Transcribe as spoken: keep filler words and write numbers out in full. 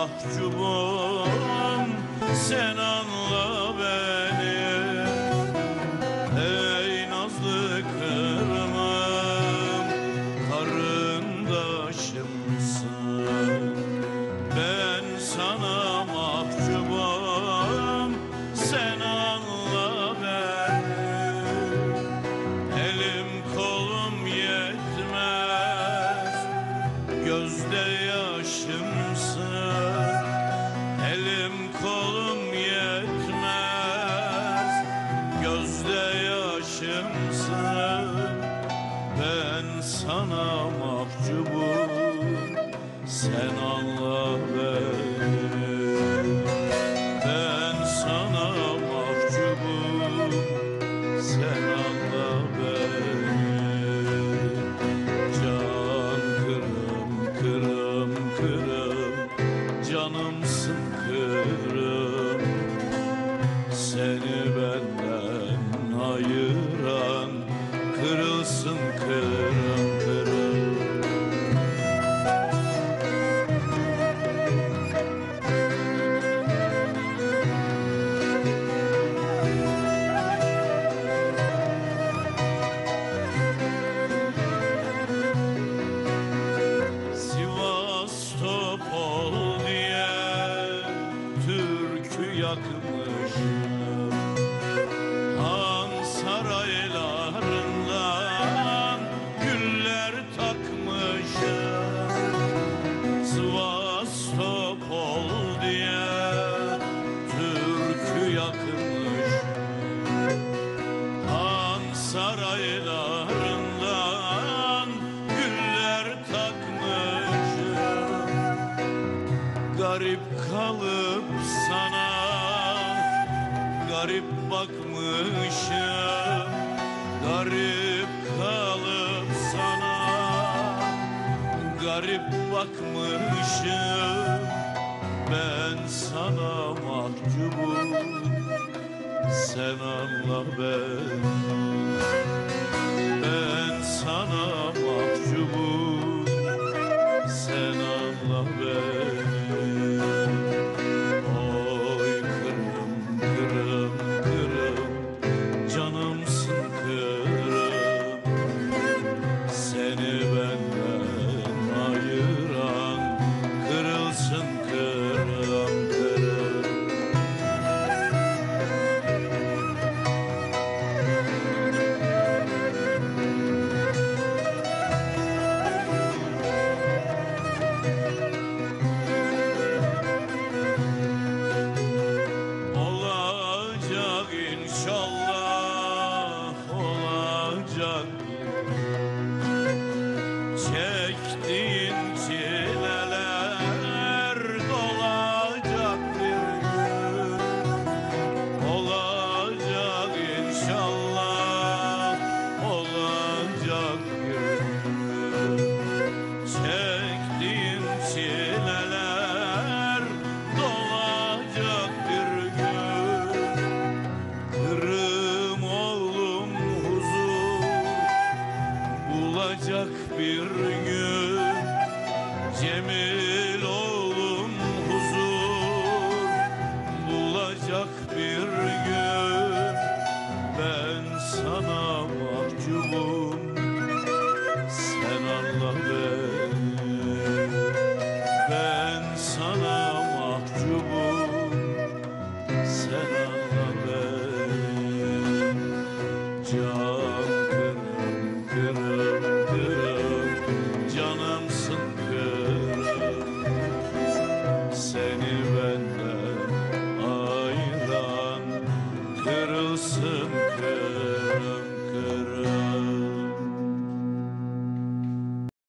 mahcubum, sen anla beni. Ey nazlı kırmım, karındaşımsın. Ben sana mahcubum, sen anla beni. Elim kolum yetmez, gözde yaşımsın. Elim kolum yetmez, gözde yaşımsın. Ben sana mahcubum, sen anla beni. Ben sana mahcubum, sen anla beni. Can kırım kırım kırım, canımsın kırım. Seni benden ayıran kırılsın kırım kırım. Sivastopol diye türkü yakmışım. Han saraylarından güller takmışım. Sivastopol diye türkü yakmışım. Han saraylarından güller takmışım. Garip kalıp sana garip bakmışım. Garip kalıp sana garip bakmışım. Ben sana mahcubum, sen anla beni. Ben sana mahcubum, sen anla beni. Oy kırım kırım kırım, canımsın kırım. Seni benden ayıran kırılsın kırım kırım. Olacak inşallah, olacak. Çektiğin çileler dolacak bir gün. Olacak inşallah, olacak bir gün. Çektiğin çileler dolacak bir gün. Kırım oğlum huzur bulacak bir gün. Cemil oğlum huzur bulacak bir gün. Ben sana mahcubum, sen anla beni. Ben sana mahcubum, sen anla beni. Can kırım kırım kırım, canımsın kırım. Seni benden ayıran kırılsın kırım kırım.